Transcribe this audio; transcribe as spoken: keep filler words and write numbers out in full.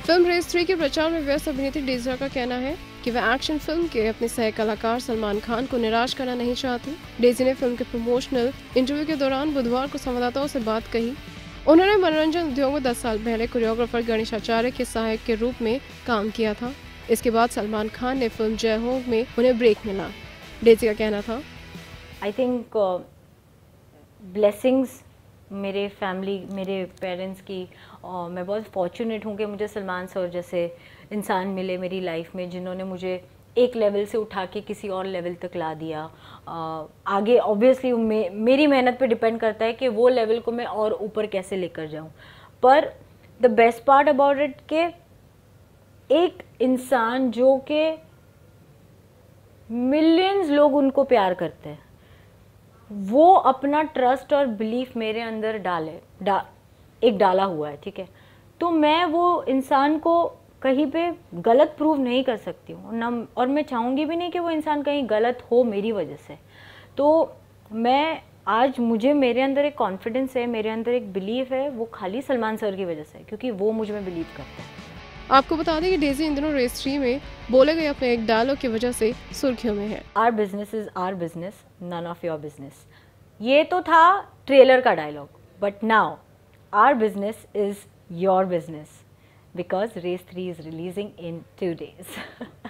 Film race three के प्रचार में व्यस्त अभिनेत्री डेज़िया का कहना है कि वह एक्शन फिल्म के अपने सह कलाकार सलमान खान को निराश करना नहीं चाहती। डेज़ी ने फिल्म के प्रमोशनल इंटरव्यू के दौरान बुधवार को संवाददाताओं से बात कही। उन्होंने मनोरंजन उद्योग में दस साल पहले कोरियोग्राफर गणेश आचार्य के सहायक के रूप में काम किया था। इसके बाद सलमान खान ने फिल्म जय हो में उन्हें ब्रेक मिला। डेज़ी का कहना था, आई थिंक ब्लेसिंग्स मेरे फैमिली, मेरे पेरेंट्स की, और मैं बहुत फॉर्चुनेट हूँ कि मुझे सलमान सर जैसे इंसान मिले मेरी लाइफ में, जिन्होंने मुझे एक लेवल से उठा के किसी और लेवल तक ला दिया। uh, आगे ऑब्वियसली मे, मेरी मेहनत पे डिपेंड करता है कि वो लेवल को मैं और ऊपर कैसे लेकर जाऊँ। पर the best part about it के एक इंसान जो कि मिलियंस लोग उनको प्यार करते हैं, वो अपना ट्रस्ट और बिलीफ मेरे अंदर डाले डा एक डाला हुआ है, ठीक है। तो मैं वो इंसान को कहीं पे गलत प्रूव नहीं कर सकती हूँ ना, और मैं चाहूँगी भी नहीं कि वो इंसान कहीं गलत हो मेरी वजह से। तो मैं आज, मुझे मेरे अंदर एक कॉन्फिडेंस है, मेरे अंदर एक बिलीफ है, वो खाली सलमान सर की वजह से है, क्योंकि वो मुझ में बिलीव करते हैं। आपको बता दें कि डेज़ी इन दिनों रेस थ्री में बोले गए अपने एक डायलॉग की वजह से सुर्खियों में है। Our business is our business, none of your business. ये तो था ट्रेलर का dialogue, but now our business is your business, because race three is releasing in two days.